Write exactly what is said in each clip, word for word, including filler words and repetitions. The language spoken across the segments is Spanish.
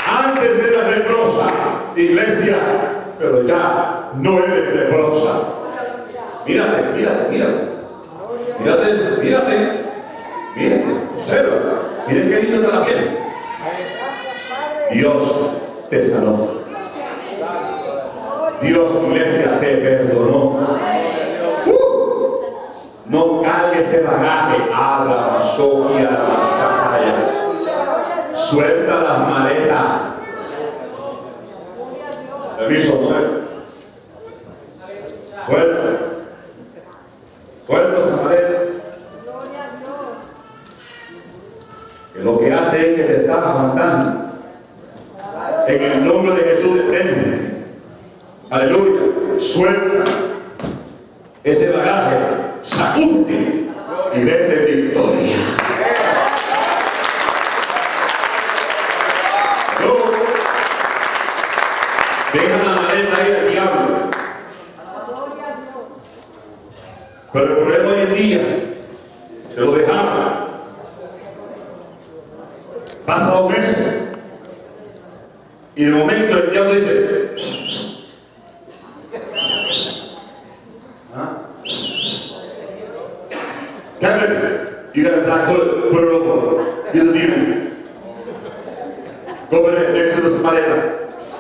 Antes eras leprosa, iglesia, pero ya no eres leprosa. Mírate, mírate, mírate. Mírate, mírate. Mírate, observa. Miren qué lindo está la piel. Dios te sanó. Dios, iglesia, te perdonó. Uh, no cargues ese bagaje. Habla, soquia, la suelta las maletas. Permiso, mujer. Suelta. Suelta esa maleta. Que lo que hace es que te está aguantando. En el nombre de Jesús detente. Aleluya. Suelta ese bagaje. Sacude y vete victoria. No. Deja la maleta ahí del diablo. Pero el problema hoy en día se lo dejamos. Pasa dos meses y de momento el diablo dice, ¿ah? You got a black hood, put it over. You're the demon. Go over there, next to the maleta.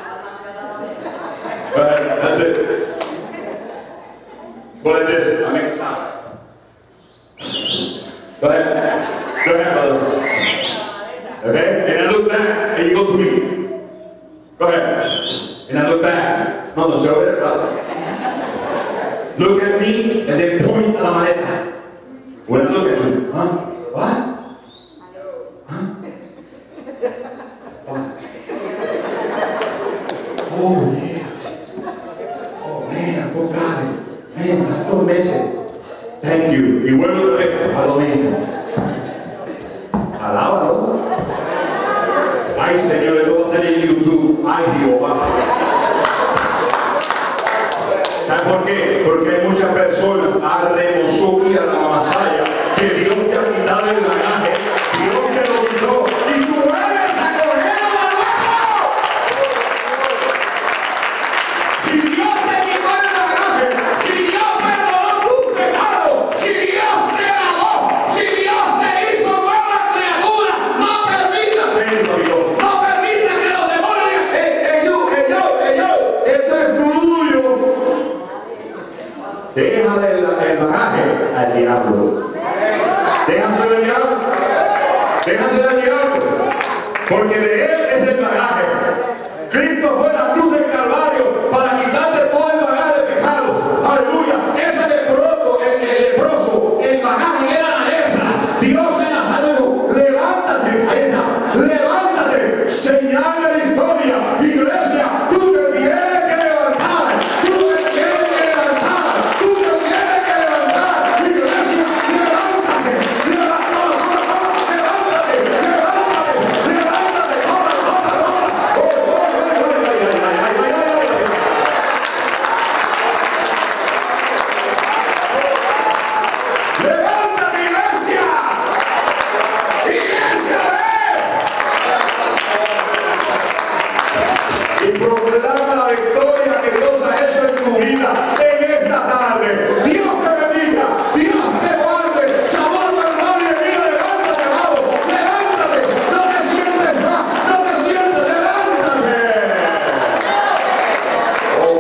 Go ahead, that's it. Go like this, I make a sound. Go ahead, go ahead, brother. Okay? And I look back, and you go to me. Go ahead. And I look back. No, no, show it, brother. Look at me, and then point a la maleta. When I look at you, huh? What? Huh? What? Oh, yeah. Oh, man, I forgot it. Man, I don't miss it. Thank you. Y vuelvo otra vez a lo mismo. Alábalo. Ay, Señor, esto va a salir en YouTube. Ay, Jehová. ¿Sabes por qué? Porque hay muchas personas a remozó y a la masaya que Dios te ha quitado el bagaje. Dios te lo quitó. Y tú vuelves a cogerlo de nuevo. Si Dios te quitó el bagaje, si Dios perdonó tus pecados, si Dios te lavó, si Dios te hizo nueva criatura, no permitas, no permitas que los demonios digan, hey, hey, yo, hey, yo, hey, yo, esto es tuyo. Déjale el, el bagaje al diablo. Déjaselo al diablo. Déjaselo al diablo. Porque de él es el bagaje. Cristo fue la cruz del Calvario para quitarte todo el bagaje de pecado. Aleluya. Ese leproso, el, el leproso, el bagaje era la lepra. Dios se la salud. Levántate. Ahí está. Levántate. Señal de la historia. Iglesia, tú te tienes que levantar. Tú te tienes que levantar. Tú te tienes que levantar. Iglesia, levántate. Levántate. Levántate. Levántate. Levántate. Ahora, ahora, ahora. Oh, oh, oh, oh, ay, ay, ay, ay, ay, ay. Levántate, iglesia. Iglesia, ven. Y proclama la victoria que Dios ha hecho en tu vida en esta tarde. Dios te bendiga, Dios te guarde. Sabor tu hermano y de vida, levántate, amado. Levántate, no te sientes más, no te sientes, levántate. Oh,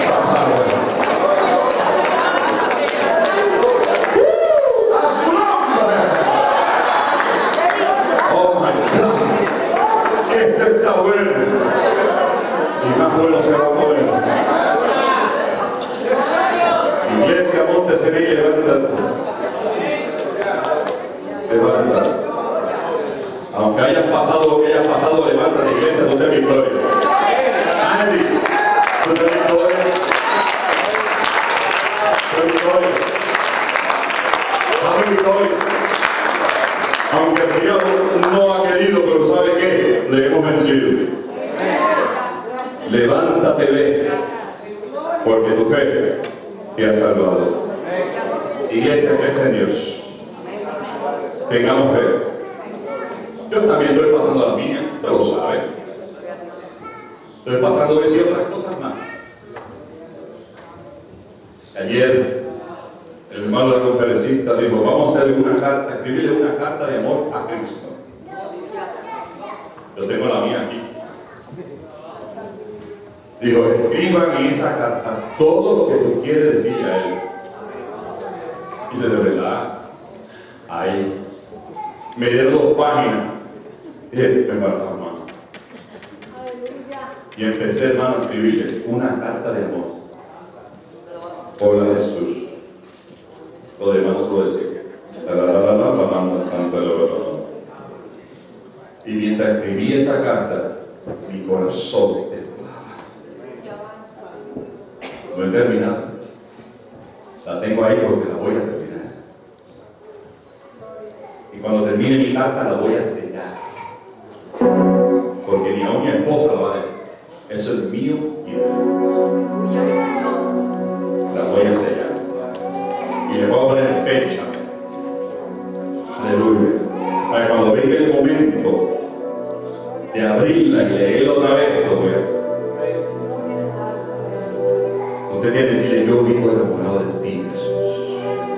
uh, a su nombre. Oh my God. Este está bueno. Y más bueno se va a poner. Iglesia Monte Sevilla, levántate. Levántate. Aunque hayas pasado lo que hayas pasado, levántate, iglesia, tú te victoria. Andy, tú te victoria. Tú victoria. Dame victoria. Aunque el diablo no ha querido, pero ¿sabe qué? Le hemos vencido. Levántate, ve, porque tu fe te ha salvado. Iglesia, fe en Dios. Tengamos fe. Yo también estoy pasando la mía, usted lo sabe. Estoy pasando de otras cosas más. Ayer el hermano de la conferencista dijo, vamos a hacerle una carta, escribirle una carta de amor a Cristo. Yo tengo la mía aquí. Dijo, escriban en esa carta todo lo que tú quieres decirle a él. Y dice, de verdad, ahí me dieron dos páginas. Y dije, me falta más. Y empecé, hermano, a escribirle una carta de amor. Hola Jesús. Lo demás no puedo decir. Y mientras escribí esta carta, mi corazón temblaba. No he terminado. La tengo ahí porque la voy a terminar. Y cuando termine mi carta la voy a sellar. Porque ni aún mi esposa la va a ver. Eso es mío y mío. La voy a sellar. Y le voy a poner fecha. Aleluya. Para que cuando venga el momento de abrirla y leerla otra vez, lo voy a hacer. Usted tiene que decirle, yo vivo enamorado de ti, Jesús.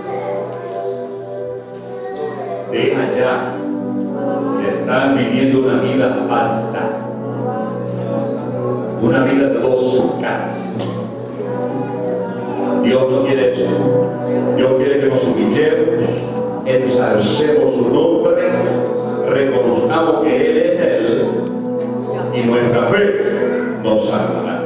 Deja ya de estar viviendo una vida falsa. Una vida de dos caras. Dios no quiere eso. Dios quiere que nos humillemos, ensalcemos su nombre, reconozcamos que Él es Él y nuestra fe nos salvará.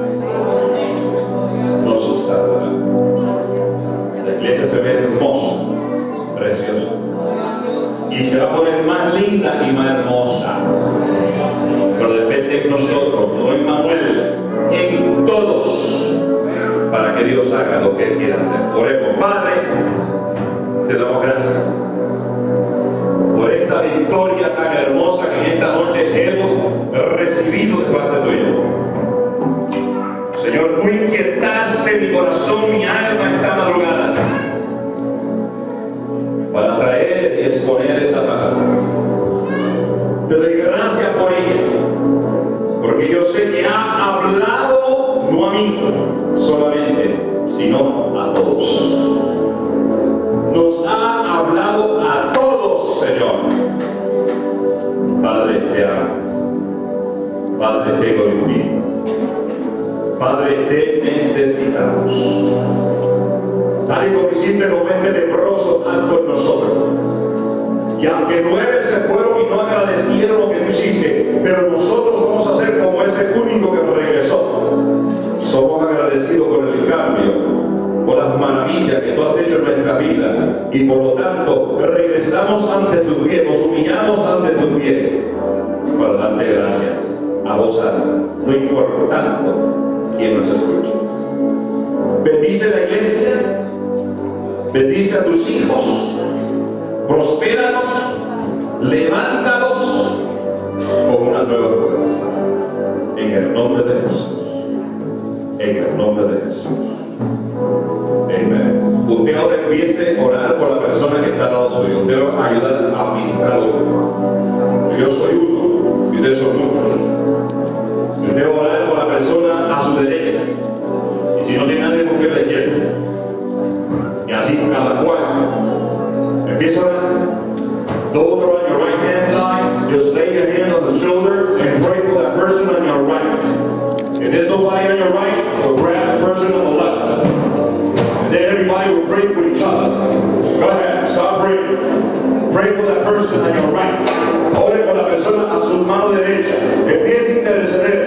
Nos salvará. La iglesia se ve hermosa, preciosa, y se va a poner más linda y más hermosa. Pero depende de nosotros, no en Manuel, en todos, para que Dios haga lo que Él quiera hacer. Oremos. Padre, te damos gracias por esta victoria tan hermosa que en esta noche hemos recibido de parte tuya. Señor, tú inquietaste mi corazón, mi alma esta madrugada para traer y exponer esta palabra. Te doy gracias por ella, porque yo sé que ha hablado no a mí solamente, sino a todos. Nos ha hablado a todos, Señor. Padre, te amo. Padre, te glorifico. Padre, te necesitamos. Tal y como hiciste los veinte leprosos, haz con nosotros. Y aunque nueve se fueron y no agradecieron lo que tú hiciste, pero nosotros vamos a ser como ese único que regresó. Somos agradecidos por el cambio, por las maravillas que tú has hecho en nuestra vida, y por lo tanto regresamos ante tu pie, nos humillamos ante tu pie para darte gracias a vos alta, no importando quién nos escucha. Bendice la iglesia, bendice a tus hijos, prospéranos, levántalos con una nueva fuerza, en el nombre de Jesús, en el nombre de Jesús. Amén. Usted ahora empiece a orar por la persona que está al lado suyo. Usted va a ayudar a administrar uno. Yo soy uno y ustedes son muchos. Usted va a orar por la persona a su derecha. Y si no tiene nadie, busque a la izquierda. Y así cada cual. Empieza a orar. Those who are on your right hand side, just lay your hand on the shoulder and pray for that person on your right. If there's nobody on your right, so grab the person on the left. And then everybody will pray for each other. Go ahead, start praying. Pray for that person on your right. Ore por la persona a su mano derecha. Empieza a interceder.